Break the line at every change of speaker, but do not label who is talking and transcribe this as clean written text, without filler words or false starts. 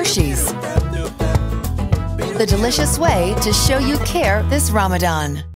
Hershey's. The delicious way to show you care this Ramadan.